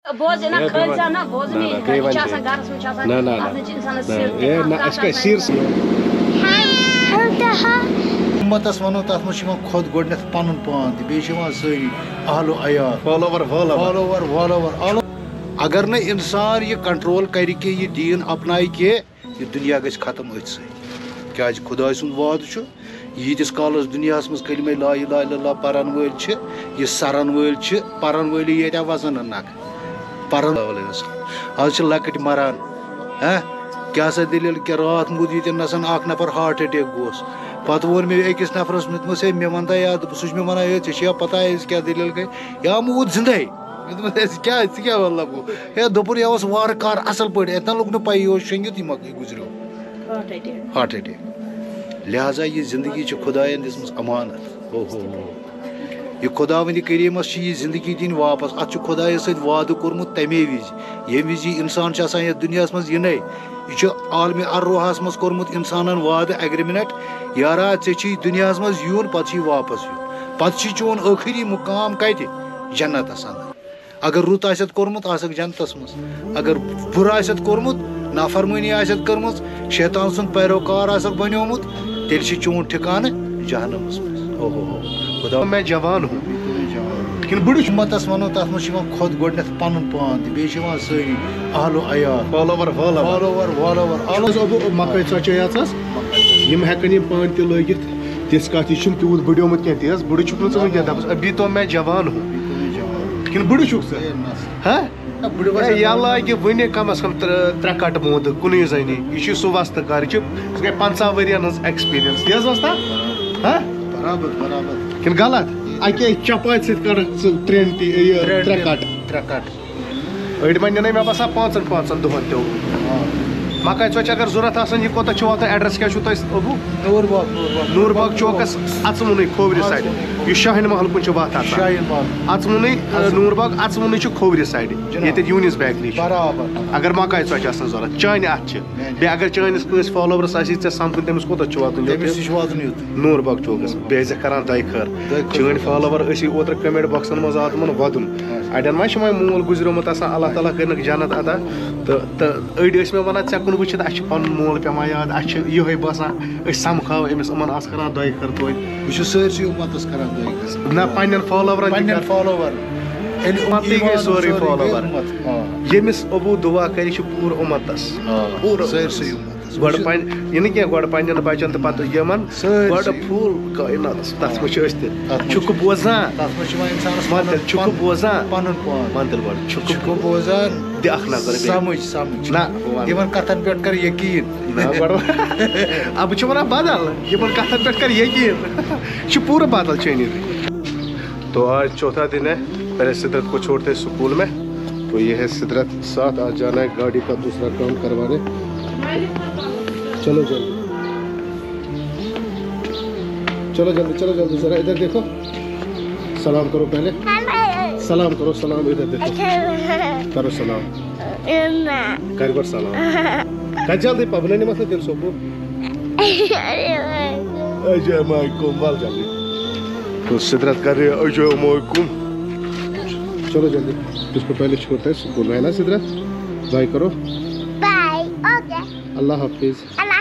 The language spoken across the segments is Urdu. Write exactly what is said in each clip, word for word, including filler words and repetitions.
بوز نا کھلزا نا بوز نہیں چاسا گارس میں چاسا نا نا اپنے انسان نا اے نا اس کا سیر امتس ونو تر من خود گۄڈنیٚتھ پنُن پان تہِ بیٚیہِ چھِ یِوان سٲری اہلو عیال فالوور فالوور والوور اگر نہٕ اِنسان یہِ کنٹرول کرِ کینٛہہ یہِ دیٖن اپنایہِ کینٛہہ یہِ دُنیا گژھِ ختم أتھۍ سۭتۍ کیازِ خۄداے سُنٛد وعدٕ چھُ ییٖتِس کالس دُنیاہس منٛز کلمے لا اِلہَ اِلَّا اللہ پرن وٲلۍ چھِ یہِ سرن وٲلۍ چھِ پرن وٲلی ییٚتہِ وزن نہٕ نکھٕ پرن آز چھِ لۄکٕٹۍ مران ہاں کیٛاہ سا دٔلیٖل کہِ راتھ موٗد ییٚتٮ۪ن نسن اکھ نفر ہارٹ اٹیک گوس پتہٕ ووٚن مےٚ أکِس نفرس دوٚپمَس ہے مےٚ وَن تا یاد سُہ چھُ مےٚ وَنان ہے ژےٚ چھےٚ پتہ أسۍ کیٛاہ دٔلیٖل گٔے یا موٗد زِندَے مےٚ دوٚپمَس ہے کیٛاہ ژٕ کیٛاہ مطلب گوٚو ہے دوٚپُن یہِ اوس وارٕ کارٕ اَصٕل پٲٹھۍ اَتٮ۪ن لوٚگ نہٕ پَیی یہِ اوس شۄنٛگِتھ یہِ مۄکلہِ گُزریو ہارٹ اٹیک لہذا یہِ زندگی چھِ خۄدایَن دِژمٕژ امانت او ہو یہِ خۄداوندِ کریٖمس چھِ یہِ زندگی دِنۍ واپس اتھ چھُ خۄدایس سۭتۍ وعدٕ کوٚرمُت تمے وِزِ ییٚمہِ وِزِ یہِ انسان چھُ آسان یتھ دُنیاہس منٛز یِنَے یہِ چھُ عالمِ اروحس منٛز کوٚرمُت انسانن وعدٕ اگریمنٹ یارا ژےٚ چھُے دُنیاہس منٛز یُن پتہٕ چھُے واپس یُن پتہٕ چھُے چون ٲخری مقام کتہِ جنتس انٛدر اگر رُت آسٮ۪تھ کوٚرمُت آسکھ جنتس منٛز اگر بُرٕ آسٮ۪تھ کوٚرمُت نافرمٲنی آسٮ۪تھ کٔرمٕژ شیطان سُنٛد پیروکار آسکھ بنیومُت تیٚلہِ چھُ چون ٹھِکانہٕ جہنمس منٛز او ہو خدا میں جوان ہوں کِنہٕ بٕڈٕ چھُ امتس ونو تتھ منٛز چھُ یِوان خۄد گۄڈنیٚتھ پنُن پان تہِ بیٚیہِ چھِ یِوان سٲری اہلو عیال فالوور فالوور والوور ابو مکٲے ژۄچے یژھس یِم ہیٚکن یِم پانہٕ تہِ لٲگِتھ تِژھ کتھ یہِ چھُنہٕ تیوٗت بٕڈیومُت کینٛہہ تی حظ بٕڈٕ چھُکھ نہٕ ژٕ وٕنکیٚن دپس ابھی تو میں جوان ہوں کِنہٕ بٕڈٕ چھُکھ ژٕ ہاں یا لاگہِ وٕنہِ کم از کم ترٛےٚ کٹہٕ موٗدٕ کُنُے زٔنی یہِ چھُ سُہ وستہٕ کار یہِ چھُ سُہ گٔے پنژاہ ؤرین ہٕنٛز ایٚکٕسپیٖرینس تی حظ وستا ہاں برابر برابر کِنہٕ غلط اکے چپاتہِ سۭتۍ کڑکھ ژٕ ترٛٮ۪ن تہِ یہِ ترٛےٚ کٹہٕ ترٛےٚ کٹہٕ أڑۍ وۄنۍ نِنَے مےٚ باسان پانٛژن پانٛژن دۄہن تہِ مکاے ژۄچہِ اگر ضوٚرتھ آسان یہِ کوٚتتھ چھُ واتان ایڈرس کیٛاہ چھُو تۄہہِ ابوٗ نوٗر باغ نوٗر باغ چوکس اژوُنُے کھوورِ سایڈٕ یُس شاہین محل کُن چھُ وتھ آسان شاہین باغ اژوُنُے نوٗر باغ اژوُنُے چھُ کھوورِ سایڈٕ ییٚتٮ۪تھ یوٗنِس بیکری چھِ برابر اگر مکاے ژۄچہِ آسان ضوٚرتھ چانہِ اتھٕ چھِ بیٚیہِ اگر چٲنِس کٲنٛسہِ فالوورس آسی ژےٚ سمکھُن تٔمِس کوٚتتھ چھُ واتُن تٔمِس تہِ چھُ واتُن یوٚت نوٗر باغ چوکس بیٚیہِ ٲسۍ کران دۄیہِ خٲر چٲنۍ فالوور ٲسی اوترٕ کمنٹ بۄکسن منٛز آو تِمن ودُن اڑٮ۪ن ما چھُ وۄنۍ مول گُزریومُت آسان اللہ تعالیٰ کٔرنکھ جنت عطا تہٕ تہٕ أڑۍ ٲسۍ مےٚ ونان ژےٚ کُن وٕچھِتھ اسہِ چھُ پنُن مول پیٚوان یاد اسہِ چھُ یِہوے باسان أسۍ سمکھاو أمِس یِمن آسہٕ کران دۄیہِ خٲر توتہِ بہٕ چھُس سٲرسٕے امتس کران دۄیہِ خٲر نہ پننٮ۪ن فالوورن پننٮ۪ن فالوور امتٕے گٔے سورُے فالوور ییٚمِس ابوٗ دُعا کرِ یہِ چھُ پوٗرٕ اُمتس پوٗرٕ سٲرسٕے امتس گۄڈٕ پنٕنۍ یہِ نہٕ کینٛہہ گۄڈٕ پننٮ۪ن بچن تہٕ پتہٕ یِمن گۄڈٕ فُل کائناتس تتھ منٛز چھِ أسۍ تہِ چھُکہٕ بوزان تتھ منٛز چھُ یِوان اِنسانس منتِل چھُکہٕ بوزان پنُن پان منتِل گۄڈٕ چھُکہٕ بوزان دِ اکھ نظر سمجھ سمجھ نہ یِمن کتھن پٮ۪ٹھ کر یقیٖن نہ گۄڈٕ اب بہٕ چھُ ونان بدل یِمن کتھن پٮ۪ٹھ کر یقیٖن یہِ چھُ پوٗرٕ بدل چٲنی تو آج چوتھا دن ہے پہلے سدرت کو چھوڑتے اسکول میں تو یہ ہے سدرت ساتھ آج جانا ہے گاڑی کا دوسرا کام کروانے چلو جلدی چلو جلدی چلو جلدی ذرا ادھر دیکھو سلام کرو پہلے سلام کرو سلام ادھر دیکھو کرو سلام کر گۄڈٕ سلام کر جلدی پبلنی مسئلہ دل سوپور السلام علیکم وال جلدی تو سدرت کر رہی ہے السلام علیکم چلو جلدی اس کو پہلے چھوڑتے ہیں اسکول میں ہے نا سدرت بائی کرو بائی اوکے اللہ حافظ اللہ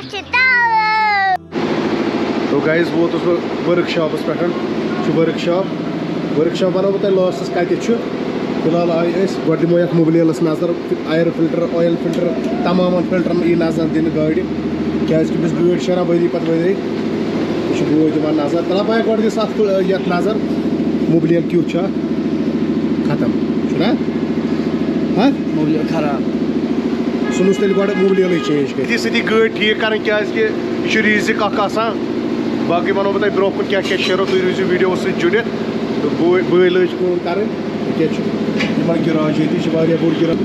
تو گائز ووتُس بہٕ ؤرٕک شاپس پٮ۪ٹھ ؤرٕک شاپ ؤرٕک شاپ ونو بہٕ تۄہہِ لاسٹس کتہِ چھُ فی الحال آیہِ أسۍ گۄڈٕ دِمو یتھ موبلیلس نظر ایر فلٹر اویل فلٹر تمامن فلٹرن یی نظر دِنہٕ گاڑِ کیازِ کہِ بہٕ چھُس گٲڑۍ شیران ؤری پتہٕ ؤری یہِ چھُ بوے دِوان نظر تلا بایا گۄڈٕ دِس اتھ یتھ نظر موبلیل کیُتھ چھُ اتھ ختم چھُنا ہاں موبلیل خراب ژھٕنُس تیٚلہِ گۄڈٕ موبلیلٕے چینج کٔرِتھ سۭتی گٲڑۍ ٹھیٖک کرٕنۍ کیازِ کہِ یہِ چھُ ریٖزِک اکھ آسان باقٕے ونو بہٕ تۄہہِ برونٛہہ کُن کیٛاہ کیٛاہ شیرو تُہۍ روٗزِو ویٖڈیو سۭتۍ جُڑِتھ تہٕ بٲے بٲے لٲج کٲم کرٕنۍ ییٚتہِ چھُ یِمن گِراج ییٚتہِ چھُ واریاہ بوٚڑ گِراج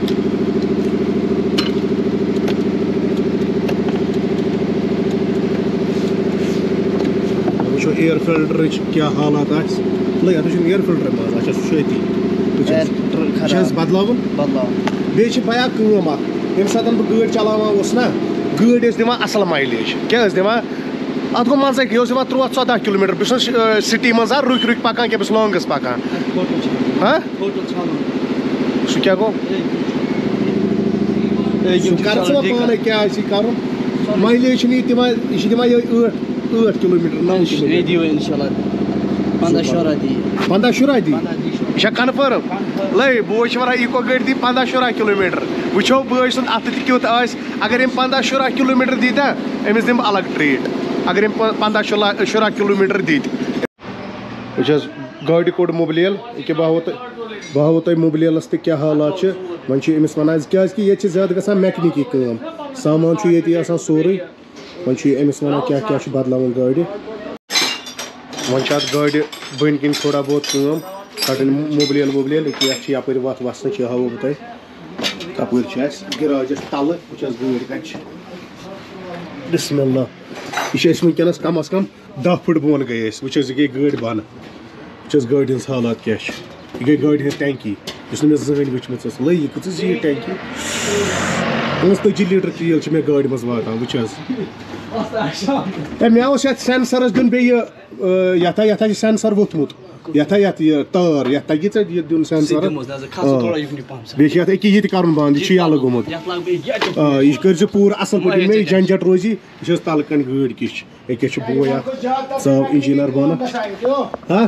وٕچھو اِیر فلٹرٕچ کیٛاہ حالات آسہِ لٔگۍ اتھ چھُنہٕ اِیر فلٹر منٛز اچھا سُہ چھُ أتی یہِ چھِ اَسہِ بدلاوُن بیٚیہِ چھِ بیا کٲم اکھ ییٚمہِ ساتہٕ بہٕ گٲڑۍ چلاوان اوسُس نا گٲڑۍ ٲسۍ دِوان اصل مایلیج کیٛاہ ٲسۍ دِوان اتھ گوٚو منٛزٕے یہِ اوس دِوان تُرٛواہ ژۄداہ کِلوٗ میٖٹر بہٕ چھُس سٹی منٛز رُکۍ رُکۍ پکان کیٛاہ بہٕ چھُس لانگس پکان ہاں سُہ کیٛاہ گوٚو سُہ کر ژٕ وۄنۍ پانے کیٛاہ آسی کرُن مایلیج چھِنہٕ یہِ دِوان یہِ چھِ دِوان یِہوٚے ٲٹھ ٲٹھ کِلوٗ میٖٹر نو کِلوٗ پندہ شُراہ دی پنٛداہ شُراہ دی یہِ چھا کنفٲرٕم لے بوے چھِ وَنان ایٖکو گٲڑۍ دی پنٛداہ شُراہ کِلوٗ میٖٹر وٕچھو بٲے سُنٛد اَتھٕ تہِ کیُتھ آسہِ اگر أمۍ پنٛداہ شُراہ کِلوٗ میٖٹر دِتہ أمِس دِمہٕ بہٕ الگ ٹرٛیٖٹ اگر أمۍ پنٛداہ شُراہ شُراہ کِلوٗ میٖٹر دِتہِ وٕچھ حظ گاڑِ کوٚڑ مُبلیل ییٚکیٛاہ بہٕ ہاوو تۄہہِ بہٕ ہاوو تۄہہِ مُبلیلَس تہِ کیٛاہ حالات چھِ وۄنۍ چھِ أمِس وَنان کیٛازِکہِ ییٚتہِ چھِ زیادٕ گژھان میکنِکی کٲم سامان چھُ ییٚتی آسان سورُے وۄنۍ چھُ یہِ أمِس وَنان کیٛاہ کیٛاہ چھُ بدلاوُن گاڑِ وۄنۍ چھِ اَتھ گاڑِ بٔنۍ کِنۍ تھوڑا بہت کٲم کَڑٕنۍ مُبلیل وُبلیل ییٚکیٛاہ یَتھ چھِ یَپٲرۍ وَتھ وَسنٕچ یہِ ہاوو بہٕ تۄہہِ کَپٲرۍ چھِ اَسہِ گِراجَس تَلہٕ وٕچھ حظ گٲڑۍ کَتہِ چھِ بِسمہِ اللہ یہِ چھِ أسۍ وٕنکٮ۪نَس کَم از کَم دہ پھٕٹ بۄن گٔے أسۍ وٕچھ حظ یہِ گٔے گٲڑۍ بۄنہٕ وٕچھ حظ گاڑِ ہٕنٛز حالات کیٛاہ چھِ یہِ گٔے گاڑِ ہٕنٛز ٹینکی یُس نہٕ مےٚ زٕہٕنۍ وٕچھمٕژ ٲس لے یہِ کۭژاہ زیٖٹھ ٹینکی پانٛژھ تٲجی لیٖٹر تیٖل چھِ مےٚ گاڑِ منٛز واتان وٕچھ حظ ہے مےٚ اوس یَتھ سٮ۪نسَرَس دیُن بیٚیہِ یہِ یَتھ ہا یَتھ ہا چھِ سٮ۪نسَر ووٚتھمُت یَتھ ہا یَتھ یہِ تار یَتھ تَگی ژےٚ یہِ دیُن سٮ۪نسَر بیٚیہِ چھِ یَتھ أکیاہ یہِ تہِ کَرُن بنٛد یہِ چھُ یَلہٕ گوٚمُت آ یہِ کٔرۍزِ پوٗرٕ اَصٕل پٲٹھۍ ییٚلہِ مےٚ یہِ جھنجھٹ روزی یہِ چھِ حظ تَلہٕ کَنۍ گٲڑۍ کِژھ چھِ أکیاہ چھُ بوے اَکھ ژاو اِنجیٖنَر بۄنہٕ ہاں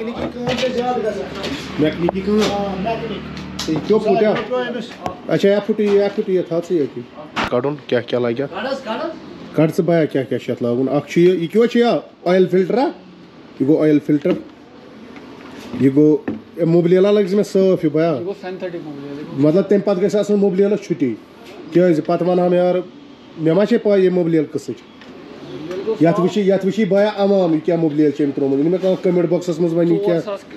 میکنِکی کٲم یہِ کیٛاہ پھُٹیا اچھا یا پھُٹی یا پھُٹی یہِ تھاو ژٕ ییٚتی کَڑُن کیٛاہ کیٛاہ لَگہِ اَتھ کَڑ ژٕ بیا کیٛاہ کیٛاہ چھُ اَتھ لاگُن اَکھ چھُ یہِ یہِ کیٛاہ چھُ یا اویِل فِلٹَرا یہِ گوٚو اویِل فِلٹَر یہِ گوٚو مُبلیلا لٲگۍ مےٚ صاف یہِ بیا مطلب تَمہِ پَتہٕ گژھِ آسُن مُبلیلَس چھُٹی کیٛازِ پَتہٕ وَنہٕ ہم یارٕ مےٚ ما چھے پاے یہِ مُبلیل قٕصٕچ یَتھ وٕچھی یَتھ وٕچھی بیا عوام یہِ کیٛاہ مُبلیل چھِ أمۍ ترٛوومُت یہِ نہٕ مےٚ کانٛہہ کَمٮ۪نٛٹ بۄکسَس منٛز وَنہِ یہِ کیٛاہ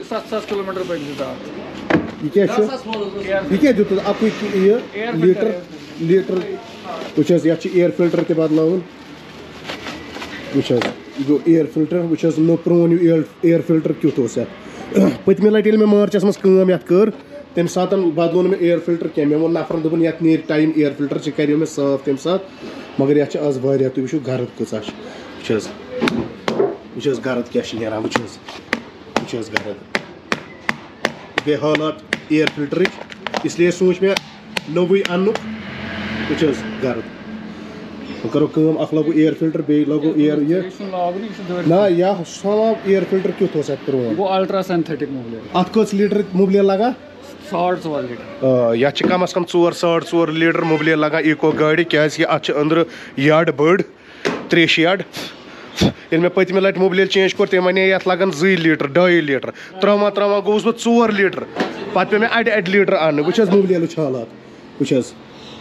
یہِ کیٛاہ چھُ یہِ کیٛاہ دیُتُتھ اَکُے یہِ لیٖٹر لیٖٹر وٕچھ حظ یَتھ چھِ اِیر فِلٹَر تہِ بدلاوُن وٕچھ حظ یہِ گوٚو اِیر فِلٹَر وٕچھ حظ نوٚو پرٛون یہِ اِیر اِیر فِلٹَر کیُتھ اوس یَتھ پٔتمہِ لَٹہِ ییٚلہِ مےٚ مارچَس منٛز کٲم یَتھ کٔر تَمہِ ساتہٕ بدلو نہٕ مےٚ اِیر فِلٹَر کینٛہہ مےٚ ووٚن نفرَن دوٚپُن یَتھ نیرِ ٹایم اِیر فِلٹَر ژٕ کَریو مےٚ صاف تَمہِ ساتہٕ مگر یَتھ چھِ آز واریاہ تُہۍ وٕچھِو گرٕد کۭژاہ چھِ وٕچھ حظ وٕچھ حظ گرٕد کیٛاہ چھِ نیران وٕچھ حظ وٕچھ حظ گرٕد گٔے حالات اِیر فِلٹرٕچ اِسلیے سوٗنٛچ مےٚ نوٚوُے اَننُک وٕچھ حظ گرٕد وۄنۍ کَرو کٲم اَکھ لاگو اِیر فِلٹَر بیٚیہِ لاگو اِیر یہِ نہ یا سُہ تھاوان اِیر فِلٹَر کیُتھ اوس اَتھ پرٛون اَتھ کٔژ لیٖٹر مُبلیل لگان آ یَتھ چھِ کَم از کَم ژور ساڑ ژور لیٖٹر مُبلیل لگان ایٖکو گاڑِ کیٛازِکہِ اَتھ چھِ أنٛدرٕ یڈ بٔڑ ترٛیشہِ یڈ ییٚلہِ مےٚ پٔتمہِ لَٹہِ مُبلیل چینج کوٚر تٔمۍ وَنے یَتھ لگان زٕے لیٖٹر ڈاے لیٖٹر ترٛاوان ترٛاوان گوٚوُس بہٕ ژور لیٖٹر پَتہٕ پیوٚو مےٚ اَڑِ اَڑِ لیٖٹر اَننہٕ وٕچھ حظ مُبلیلٕچ حالات وٕچھ حظ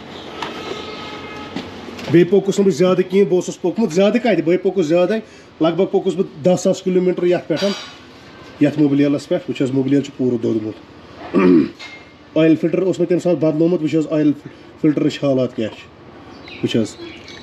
بیٚیہِ پوٚکُس نہٕ بہٕ زیادٕ کِہیٖنۍ بہٕ اوسُس پوٚکمُت زیادٕ کَتہِ بٔے پوٚکُس زیادَے لگ بگ پوٚکُس بہٕ دہ ساس کِلوٗ میٖٹر یَتھ پٮ۪ٹھ یَتھ مُبلیلَس پٮ۪ٹھ وٕچھ حظ مُبلیل چھُ پوٗرٕ دوٚدمُت اویِل فِلٹَر اوس مےٚ تَمہِ ساتہٕ بدلومُت وٕچھ حظ اویِل فِلٹرٕچ حالات کیٛاہ چھِ وٕچھ حظ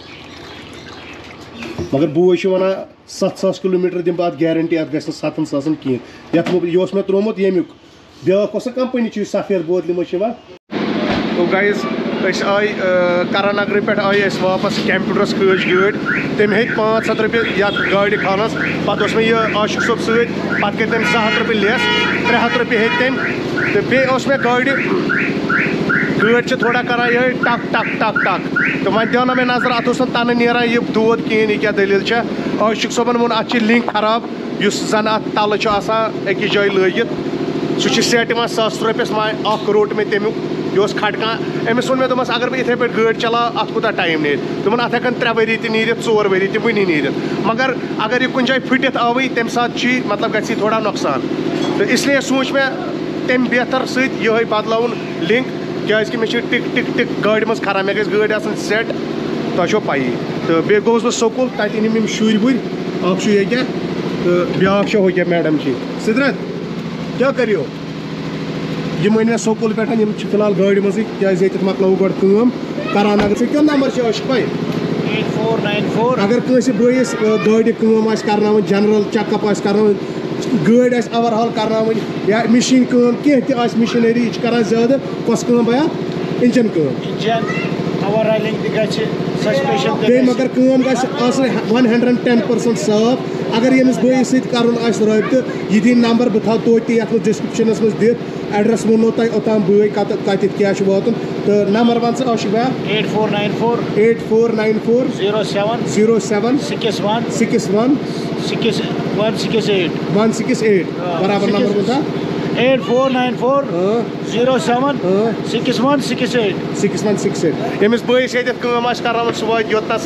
مگر بوے چھُ وَنان سَتھ ساس کِلوٗ میٖٹر دِمہٕ بہٕ اَتھ گیرَنٹی اَتھ گژھِ نہٕ سَتَن ساسَن کِہیٖنۍ یَتھ یہِ اوس مےٚ ترٛوومُت ییٚمیُک بیٛاکھ اوس نہ کَمپٔنی چھُ یہِ سفید بوتلہِ منٛز چھِ یِوان تو گایِز أسۍ آیہِ کَرَن نگرٕ پٮ۪ٹھ آیہِ أسۍ واپَس کیٚمپیوٗٹرَس کٲج گٲڑۍ تٔمۍ ہیٚتۍ پانٛژھ ہَتھ رۄپیہِ یَتھ گاڑِ کھالنَس پَتہٕ اوس مےٚ یہِ عاشق صٲب سۭتۍ پَتہٕ کٔرۍ تٔمۍ زٕ ہَتھ رۄپیہِ لیس ترٛےٚ ہَتھ رۄپیہِ ہیٚتۍ تٔمۍ تہٕ بیٚیہِ اوس مےٚ گاڑِ گٲڑۍ چھِ تھوڑا کَران یِہوٚے ٹَک ٹَک ٹَک ٹَک تہٕ وۄنۍ دیٛاو نہٕ مےٚ نظر اَتھ اوس نہٕ تَنہٕ نیران یہِ دود کِہیٖنۍ یہِ کیٛاہ دٔلیٖل چھےٚ عاشق صٲبَن ووٚن اَتھ چھِ لِنک خراب یُس زَن اَتھ تَلہٕ چھُ آسان أکِس جایہِ لٲگِتھ سُہ چھِ سٮ۪ٹ یِوان ساسَس رۄپیَس وۄنۍ اَکھ روٚٹ مےٚ تَمیُک یہِ اوس کھٹکان أمِس ووٚن مےٚ دوٚپمَس اگر بہٕ یِتھَے پٲٹھۍ گٲڑۍ چلاو اَتھ کوٗتاہ ٹایم نیرِ دوٚپُن اَتھ ہٮ۪کَن ترٛےٚ ؤری تہِ نیٖرِتھ ژور ؤری تہِ وٕنی نیٖرِتھ مگر اگر یہِ کُنہِ جایہِ پھٕٹِتھ آوٕے تَمہِ ساتہٕ چھُ یہِ مطلب گژھِ یہِ تھوڑا نۄقصان تہٕ اِسلیے سوٗنٛچ مےٚ تَمہِ بہتر سۭتۍ یِہوٚے بدلاوُن لِنک کیٛازِکہِ مےٚ چھِ ٹِک ٹِک ٹِک گاڑِ منٛز کھران مےٚ گژھِ گٲڑۍ آسٕنۍ سٮ۪ٹ تۄہہِ چھو پَیی تہٕ بیٚیہِ گوٚوُس بہٕ سکوٗل تَتہِ أنِم یِم شُرۍ وُرۍ اَکھ چھُ ییٚکیٛاہ تہٕ بیٛاکھ چھِ ہوکیٛاہ میڈَم چھِ سِدرت کیٛاہ کٔرِو یِم أنۍ مےٚ سکوٗل پٮ۪ٹھ یِم چھِ فِلحال گاڑِ منٛزٕے کیٛازِ ییٚتٮ۪تھ مۄکلاوو گۄڈٕ کٲم کَران نگر ژےٚ کیٛاہ نمبر چھِ عاشق بھاے اگر کٲنٛسہِ بٲیِس گاڑِ کٲم آسہِ کَرناوٕنۍ جنرل چَک اَپ آسہِ کَرناوٕنۍ گٲڑۍ آسہِ اَوَرہال کَرناوٕنۍ یا مِشیٖن کٲم کینٛہہ تہِ آسہِ مِشیٖنٔری یہِ چھِ کَران زیادٕ کۄس کٲم بیا اِنجَن کٲم بیٚیہِ مگر کٲم گژھِ آسٕنۍ وَن ہنٛڈرنٛڈ ٹٮ۪ن پٔرسَنٛٹ صاف اگر ییٚمِس بٲیِس سۭتۍ کَرُن آسہِ رٲبطہٕ یہِ دِیِن نمبر بہٕ تھاوٕ توتہِ تہِ یَتھ منٛز ڈِسکرٛپشَنَس منٛز دِتھ ایڈرَس ووٚنو تۄہہِ اوٚتام بٲے کَتہِ کَتٮ۪تھ کیٛاہ چھُ واتُن تہٕ نمبر وَن ژٕ عاشق بیا eight four nine four eight four nine four zero seven zero seven six one six one six one six eight one six eight برابر نمبر ؤنۍ تا eight four nine four zero seven six one six eight six one six eight ییٚمِس بٲیِس ییٚتٮ۪تھ کٲم آسہِ کَرناوُن سُہ واتہِ یوٚتنَس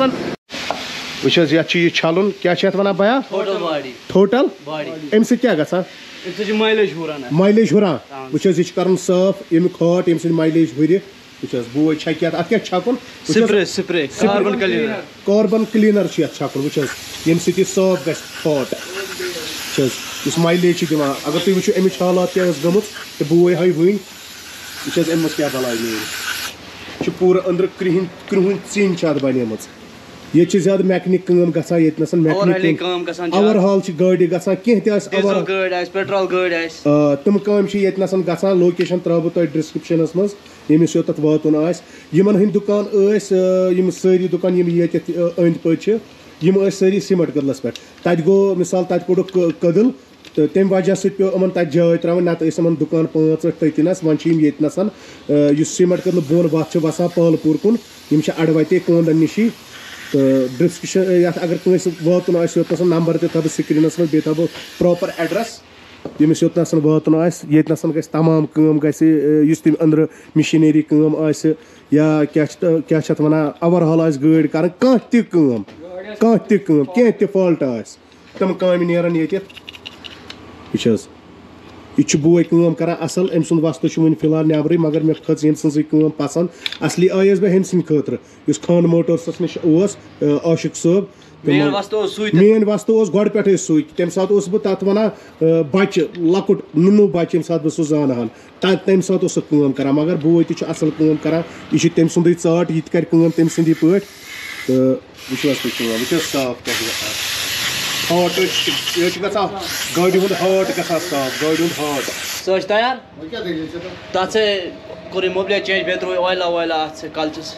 وٕچھ حظ یَتھ چھُ یہِ چھَلُن کیٛاہ چھِ یَتھ وَنان بیا ٹوٹل باڈی ٹوٹل باڈی اَمہِ سۭتۍ کیٛاہ گژھان اَمہِ سۭتۍ چھِ مایلیج ہُران مایلیج ہُران وٕچھ حظ یہِ چھُ کَرُن صاف ییٚمیُک ہاٹ ییٚمہِ سۭتۍ مایلیج ہُرِ وٕچھ حظ بوے چھَکہِ اَتھ اَتھ کیٛاہ چھُ چھَکُن spray spray carbon cleaner carbon cleaner چھُ یَتھ چھَکُن وٕچھ حظ ییٚمہِ سۭتۍ یہِ صاف گژھِ ہاٹ وٕچھ حظ یُس مایلیج چھُ دِوان اگر تُہۍ وٕچھِو اَمِچ حالات کیٛاہ ٲس گٔمٕژ تہٕ بوے ہاوِ وٕنۍ وٕچھ حظ اَمہِ منٛز کیٛاہ بَلاے نیرِ یہِ چھُ پوٗرٕ أنٛدرٕ کرٛہِنۍ کرٛہُن ژِنۍ چھِ اَتھ بَنیمٕژ ییٚتہِ چھِ زیادٕ میکنِک کٲم گژھان ییٚتہِ نَسَن میکنِک اوٚوَر ہال چھِ گاڑِ گژھان کینٛہہ تہِ آسہِ اوٚوَر گٲڑۍ آسہِ پیٹرول گٲڑۍ آسہِ آ تِم کامہِ چھِ ییٚتہِ نَسَن گژھان لوکیشَن ترٛاوٕ بہٕ تۄہہِ ڈِسکرٛپشَنَس منٛز ییٚمِس یوٚتَتھ واتُن آسہِ یِمَن ہٕنٛدۍ دُکان ٲسۍ یِم سٲری دُکان یِم ییٚتٮ۪تھ أنٛدۍ پٔکۍ چھِ یِم ٲسۍ سٲری سیٖمَٹ کٔدلَس پٮ۪ٹھ تَتہِ گوٚو مِثال تَتہِ کوٚڑُکھ کٔدٕل تہٕ تَمہِ وجہ سۭتۍ پیوٚو یِمَن تَتہِ جاے ترٛاوٕنۍ نَتہٕ ٲسۍ یِمَن دُکان پانٛژھ ٲٹھ تٔتی نَس وۄنۍ چھِ یِم ییٚتہِ نَسَن یُس سیٖمَٹ کٔدلہٕ بۄن وَتھ چھِ وَسان پالہٕ پوٗر کُن یِم چھِ اَڑٕوَتے کوندَن نِشی تہٕ ڈِسکرٛپشَن یَتھ اگر کٲنٛسہِ واتُن آسہِ یوٚتنَس نمبر تہِ تھاوٕ بہٕ سِکریٖنَس منٛز بیٚیہِ تھاوٕ بہٕ پرٛاپَر ایڈرَس ییٚمِس یوٚتنَس واتُن آسہِ ییٚتہِ نَس گژھِ تمام کٲم گژھِ یُس تٔمۍ أنٛدرٕ مِشیٖنٔری کٲم آسہِ یا کیٛاہ چھِ کیٛاہ چھِ اَتھ وَنان اوٚوَر ہال آسہِ گٲڑۍ کَرٕنۍ کانٛہہ تہِ کٲم کانٛہہ تہِ کٲم کینٛہہ تہِ فالٹ آسہِ تِم کامہِ نیرَن ییٚتٮ۪تھ وٕچھ حظ یہِ چھُ بوے کٲم کَران اَصٕل أمۍ سُنٛد وَستہٕ چھُ وٕنہِ فِلحال نٮ۪برٕے مگر مےٚ کھٔژ ییٚمہِ سٕنٛزٕے کٲم پَسنٛد اَصلی آیَس بہٕ ہُمہِ سٕنٛدِ خٲطرٕ یُس خان موٹٲرسَس نِش اوس عاشق صٲب مین وَستہٕ اوس گۄڈٕ پٮ۪ٹھٕے سُے تَمہِ ساتہٕ اوسُس بہٕ تَتھ وَنان بَچہِ لۄکُٹ نُنوٗ بَچہِ ییٚمہِ ساتہٕ بہٕ سُہ زانہٕ ہن تَتہِ تَمہِ ساتہٕ اوس سُہ کٲم کَران مگر بوے تہِ چھُ اَصٕل کٲم کَران یہِ چھُ تٔمۍ سُنٛدٕے ژاٹ یہِ تہِ کَرِ کٲم تٔمۍ سٕنٛدی پٲٹھۍ تہٕ وٕچھِو حظ تُہۍ کٲم وٕچھِو حظ صاف کیٛاہ چھُ گژھان ہاٹ یہِ چھُ گژھان گاڑِ ہُنٛد ہاٹ گژھان صاف گاڑِ ہُنٛد ہاٹ سُہ ٲسۍ تیار تَتھ سۭتۍ کوٚر یہِ موبلیٹ چینج بیٚیہِ ترٛوو اویلا وویلا اَتھ سۭتۍ کَلچَس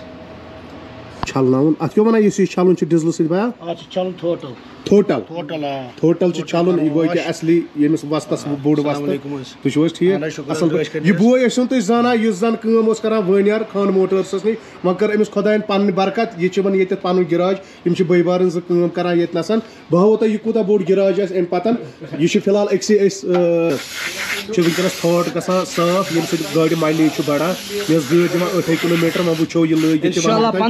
چھَلناوُن اَتھ کیٛاہ وَنان یُس یہِ چھَلُن چھُ ڈِزلہٕ سۭتۍ بیا اَتھ چھُ چلُن ٹوٹل ٹوٹل ٹوٹل آ ٹوٹل چھُ چھَلُن یہِ گوٚو کہِ اَصلی ییٚمِس وَستَس بوٚڑ وَستہٕ تُہۍ چھِو حظ ٹھیٖک اَصٕل پٲٹھۍ یہِ بوے ٲسِو تُہۍ زانان یُس زَن کٲم اوس کَران وٲنیار خان موٹٲرسَس نِش وۄنۍ کٔر أمِس خۄدایَن پَنٕنۍ برکت یہِ چھِ وۄنۍ ییٚتٮ۪تھ پَنُن گِراج یِم چھِ بٔے بارٕنۍ زٕ کٲم کَران ییٚتہِ نَسَن بہٕ ہاوو تۄہہِ یہِ کوٗتاہ بوٚڑ گِراج آسہِ اَمہِ پَتَن یہِ چھُ فِلحال أکسٕے أسۍ چھِ وٕنکٮ۪نَس تھاٹ گژھان صاف ییٚمہِ سۭتۍ گاڑِ مایلیج چھُ بَڑان مےٚ ٲس گٲڑۍ دِوان ٲٹھَے کِلوٗ میٖٹر وۄنۍ وٕچھو یہِ لٲگِتھ یہِ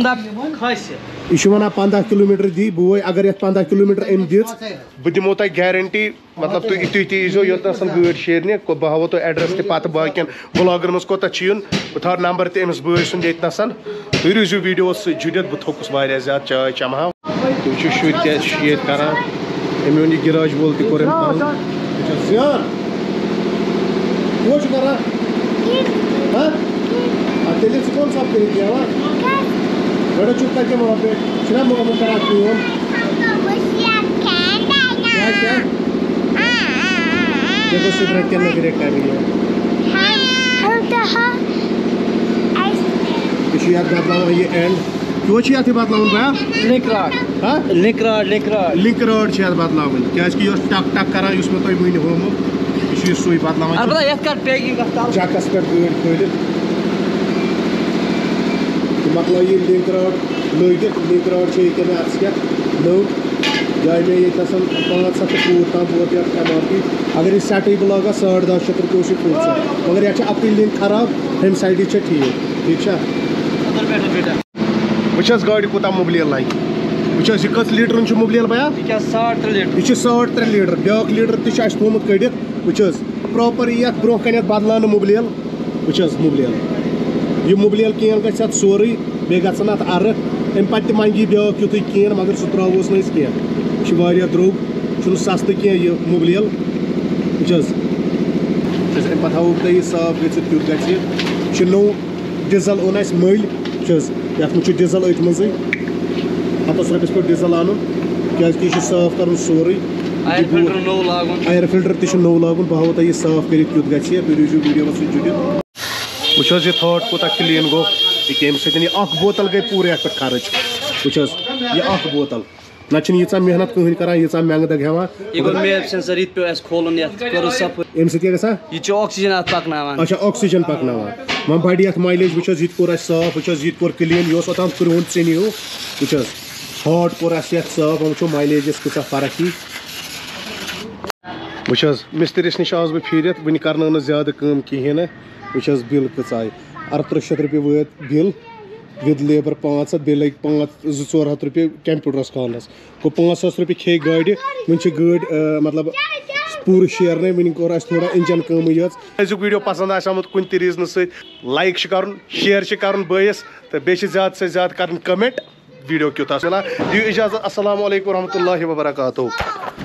چھُ وَنان پنٛداہ کِلوٗ میٖٹر دی بوے اگر یَتھ پنٛداہ کِلوٗ میٖٹر أمۍ دِژ بہٕ دِمو تۄہہِ گیرَنٹی مطلب تُہۍ تُہۍ تہِ ییٖزیو یوٚتنَس گٲڑۍ شیرنہِ بہٕ ہاوو تۄہہِ ایڈرَس تہِ پَتہٕ باقٕیَن بٕلاگَن منٛز کوٚتَتھ چھِ یُن بہٕ تھاوٕ نمبر تہِ أمِس بٲے سُنٛد ییٚتہِ نَس تُہۍ روٗزِو ویٖڈیوَس سۭتۍ جُڑِتھ بہٕ تھوٚکُس واریاہ زیادٕ چاے چَمہاو تُہۍ وٕچھِو شُرۍ کیٛازِ چھِ ییٚتہِ کَران أمۍ اوٚن یہِ گِراج وول تہِ کوٚر أمۍ زیان کیٛاہ چھُ کَران تیٚلہِ ژٕ کون ساتہٕ کٔرِتھ بیٚہوان گۄڈٕ چھُکھ تَتہِ وہاں پہ چھُنا محمد کَران کٲم देखो सिगरेट के अंदर गिरे क्या भी है याद बदलाव ये एंड क्यों छी याद बदलाव भैया लिंक रॉड हां link rod link rod link rod छी याद बदलाव क्या कि यो टक टक करा युस में तोय वनी होमो ये सुई बदलाव अलबत्ता यत कर पैकिंग का जैकस पे गड खोलित तो मतलब ये लिंक रॉड लोगित लिंक रॉड छी के में क्या नो جائے میں یہ تسن پانچ سات فوٹ تام ووت یتھ ایم آر پی اگر یہ سیٹٕے بہٕ لاگہٕ ساڑ دہ شیٚتھ رۄپیہِ اوس یہِ فوٹ سیٹ مگر یتھ چھِ اَپٕے لِنک خراب ہُمہِ سایڈٕ چھِ ٹھیٖک ٹھیٖک چھا وٕچھ حظ گاڑِ کوٗتاہ مُبلیل لگہِ وٕچھ حظ یہِ کٔژ لیٖٹرُن چھُ مُبلیل بیا یہِ ساڑ ترٛےٚ لیٖٹر یہِ چھِ ساڑ ترٛےٚ لیٖٹر بیٛاکھ لیٖٹر تہِ چھُ اَسہِ تھوٚومُت کٔڑِتھ وٕچھ حظ پرٛاپر یی یَتھ برٛونٛہہ کَنٮ۪تھ بدلاونہٕ مُبلیل وٕچھ حظ مُبلیل یہِ مُبلیل کین گژھِ اَتھ سورُے بیٚیہِ گژھن اَتھ اَرٕ اَمہِ پَتہٕ تہِ منٛگی بیٛاکھ یُتھُے کین مگر سُہ ترٛاوہوس نہٕ أسۍ کینٛہہ یہِ چھُ واریاہ درٛوگ چھُنہٕ سَستہٕ کینٛہہ یہِ مُبلیل وٕچھ حظ اَمہِ پَتہٕ ہاوو بہٕ تۄہہِ یہِ صاف گٔژھِتھ کیُتھ گژھِ یہِ چھُ نوٚو ڈِزَل اوٚن اَسہِ مٔلۍ وٕچھ حظ یَتھ منٛز چھُ ڈِزَل أتھۍ منٛزٕے ہَتَس رۄپیَس پٮ۪ٹھ ڈِزَل اَنُن کیٛازِکہِ یہِ چھُ صاف کَرُن سورُے اَیَر فِلٹَر تہِ چھُ نوٚو لاگُن بہٕ ہاوو تۄہہِ یہِ صاف کٔرِتھ کیُتھ گژھِ یہِ تُہۍ روٗزِو ویٖڈیوَس سۭتۍ جُڑِتھ وٕچھ حظ یہِ تھاٹ کوٗتاہ کٕلیٖن گوٚو یہِ کَمہِ سۭتۍ یہِ اَکھ بوتل گٔے پوٗرٕ یَتھ پٮ۪ٹھ خرٕچ وٕچھ حظ یہِ اَکھ بوتل نہ چھنہٕ ییٖژاہ محنت کٕہٕنۍ کران ییٖژاہ مٮ۪نٛگہٕ دگ ہٮ۪وان یہ گوٚو میپ سینسر یہِ تہِ پیوٚو اَسہِ کھولُن یَتھ کٔرٕس صفٲیی اَمہِ سۭتۍ کیٛاہ گژھان یہِ چھُ آکسیجن اَتھ پکناوان اچھا آکسیجن پکناوان وۄنۍ بڑِ یتھ مایلیج وٕچھ حظ یہِ تہِ کوٚر اَسہِ صاف وٕچھ حظ یہِ تہِ کوٚر کٕلیٖن یہِ اوس اوٚتام کرٛہُن ژِنہِ ہیوٗ وٕچھ حظ ہاٹ کوٚر اَسہِ یتھ صاف وۄنۍ وٕچھو مایلیجس کۭژاہ فرق یی وٕچھ حظ مِسترِس نِش آس بہٕ پھیٖرِتھ وٕنہِ کرنٲو نہٕ زیادٕ کٲم کِہیٖنۍ نہٕ وٕچھ حظ بِل کۭژاہ آیہِ اَرتٕرٛہ شیٚتھ رۄپیہِ وٲتۍ بِل وِد لیبر پانٛژھ ہَتھ بیٚیہِ لٔگۍ پانٛژھ زٕ ژور ہَتھ رۄپیہِ کمپیوٗٹرس کھالنس گوٚو پانٛژھ ساس رۄپیہِ کھیٚیہِ گاڑِ وٕنہِ چھِ گٲڑۍ مطلب پوٗرٕ شیرنے وٕنہِ کوٚر اَسہِ تھوڑا اِنجن کٲمٕے یٲژ أزیُک ویٖڈیو پسنٛد آسہِ آمُت کُنہِ تہِ ریٖزنہٕ سۭتۍ لایک چھِ کرُن شیر چھِ کرُن بٲیِس تہٕ بیٚیہِ چھِ زیادٕ سے زیادٕ کرٕنۍ کمنٹ ویٖڈیو کیُتھ آسہِ دِیِو اِجازت السلام علیکم ورحمتہ اللہ وبرکاتہ